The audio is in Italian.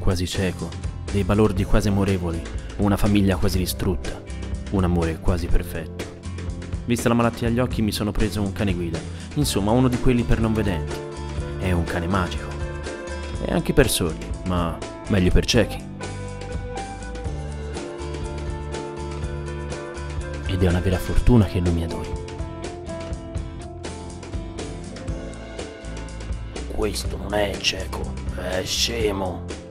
quasi cieco, dei balordi quasi amorevoli, una famiglia quasi distrutta, un amore quasi perfetto. Vista la malattia agli occhi mi sono preso un cane guida, insomma uno di quelli per non vedenti. È un cane magico. E anche per sordi, ma meglio per ciechi. Ed è una vera fortuna che non mi adori. Questo non è cieco, è scemo.